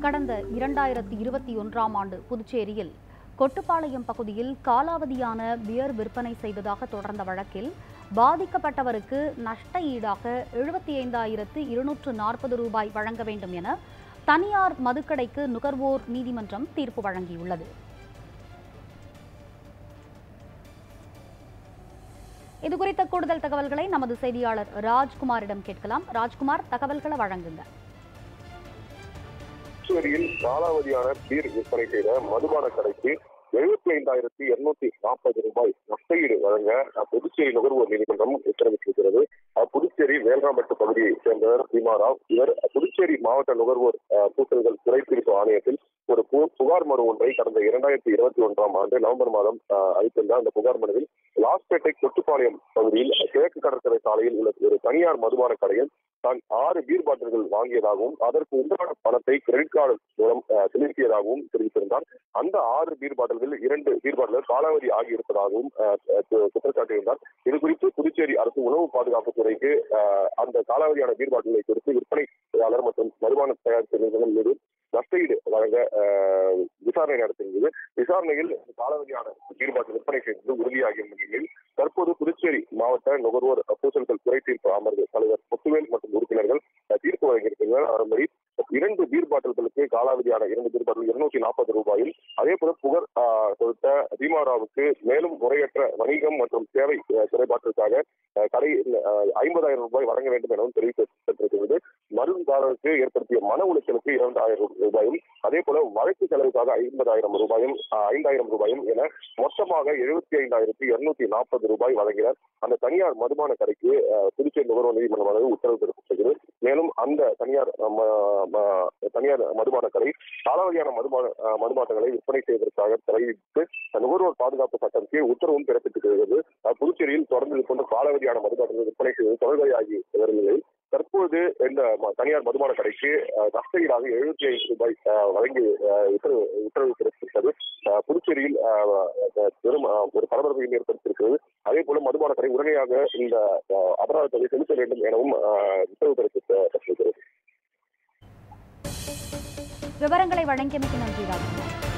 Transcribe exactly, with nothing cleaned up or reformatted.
கடந்த இரண்டாயிரத்தி இருபத்தி ஒன்றாம் ஆண்டு புதுச்சேரியில் கொட்டுப்பாளையம் பகுதியில் காலாவதியான பியர் விற்பனை செய்ததாக தொடர்ந்த வழக்கில் பாதிக்கப்பட்டவருக்கு நஷ்ட ஈடாக எழுபத்தி ஐந்தாயிரத்து இருநூற்று நாற்பது ரூபாய் வழங்க வேண்டும் என தனியார் மதுக்கடைக்கு நுகர்வோர் நீதிமன்றம் தீர்ப்பு வழங்கியுள்ளது. இதுகுறித்த கூடுதல் தகவல்களை நமது செய்தியாளர் ராஜ்குமாரிடம் கேட்கலாம். ராஜ்குமார், தகவல்களை வழங்குங்க. புதுச்சேரியில் காலாவதியான பீர் விற்பனை செய்த மதுபான கடைக்கு எழுபத்தி ஐந்தாயிரத்தி இருநூத்தி நாற்பது ரூபாய் நஷ்டஈடு வழங்க புதுச்சேரி நுகர்வோர் நீதிமன்றம் உத்தரவிட்டிருக்கிறது. புதுச்சேரி வேல்ராம்பட்டு பகுதியை சேர்ந்தவர் பீமாராவ். இவர் புதுச்சேரி மாவட்ட நுகர்வோர் பூசல்கள் குறைதீர்ப்பு ஆணையத்தில் ஒரு புகார் மனு ஒன்றை கடந்த இரண்டாயிரத்தி இருபத்தி ஒன்றாம் ஆண்டு நவம்பர் மாதம் அளித்திருந்த அந்த புகார் மனுவில் லாஸ்பேட்டை கொட்டுப்பாளையம் பகுதியில் கிழக்கு கடற்கரை சாலையில் உள்ள ஒரு தனியார் மதுபான கடையில் தான் ஆறு பீர் பாட்டில்கள் வாங்கியதாகவும் அதற்கு உண்டான பணத்தை கிரெடிட் கார்டு மூலம் செலுத்தியதாகவும் தெரிவித்திருந்தார். அந்த ஆறு பீர் பாட்டில்கள் இரண்டு பீர் பாட்டில்கள் காலாவதி ஆகியிருப்பதாகவும் குற்றச்சாட்டியிருந்தார். இது குறித்து புதுச்சேரி அரசு உணவு பாதுகாப்பு துறைக்கு அந்த காலாவதியான பீர் பாட்டில்களை குறித்து விற்பனையாளர் மற்றும் மதுபான தயாரிப்பு நிறுவனம் மீது நஷ்டஈடு வழங்க விசாரணை நடத்தியிருந்தது. விசாரணையில் காலாவதியான பீர் பாட்டில் விற்பனை செய்தது உறுதியாகிய நிலையில் தற்போது புதுச்சேரி மாவட்ட நுகர்வோர் பூசல்கள் குறை தீர்ப்பு அமர்வு தலைவர் முத்துவேல் மற்றும் உறுப்பினர்கள் தீர்ப்பு வழங்கியிருக்கிறார். அதன்படி இரண்டு பீர் பாட்டில்களுக்கு காலாவதியான இரண்டு பீர் பாட்டில் இருநூத்தி நாற்பது ரூபாயில், அதே போல புகார் கொடுத்த பீமாராவுக்கு மேலும் முறையற்ற வணிகம் மற்றும் சேவை குறைபாட்டிற்காக கடை ஐம்பதாயிரம் ரூபாய் வழங்க வேண்டும் எனவும் தெரிவிக்கப்பட்டிருக்கிறது. மருந்தாளருக்கு ஏற்படுத்திய மன உளைச்சலுக்கு இரண்டாயிரம் ரூபாயும், அதே போல வழக்கு செலவுக்காக ஐம்பதாயிரம் ரூபாயும் ஐந்தாயிரம் ரூபாயும் என மொத்தமாக எழுபத்தி ஐந்தாயிரத்தி இருநூத்தி நாற்பது ரூபாய் வழங்கினர். அந்த தனியார் மதுபான கடைக்கு புதுச்சேரி நுகர்வோர் நீதிமன்றமானது உத்தரவு பிறப்பித்தது. மேலும் அந்த தனியார் தனியார் மதுபான கடை காலாவதியான மதுபான மதுபாட்டங்களை விற்பனை செய்வதற்காக தெரிவித்து நுகர்வோர் பாதுகாப்பு சட்டம் கீழ் உத்தரவும் பிறப்பித்திருக்கிறது. புதுச்சேரியில் தொடர்ந்து கொண்டு காலாவதியான மதுபாட்டங்களை விற்பனை செய்வது தொடர்பையாகி வருகிறது. தற்போது இந்த தனியார் மதுபான கடைக்கு நஷ்டஈடாக எழுபத்தி ஐந்து ரூபாய் வழங்கி உத்தரவு உத்தரவு பிறப்பித்தது புதுச்சேரியில் பெரும் ஒரு பரபரப்பையும் ஏற்படுத்தியிருக்கிறது. அதே போல மதுபான கடை உடனடியாக இந்த அபராத தொகை செலுத்த வேண்டும் எனவும் உத்தரவு பிறப்பித்திருக்கிறது. விவரங்களை வழங்கியமைக்கு நன்றி ராஜ்குமார்.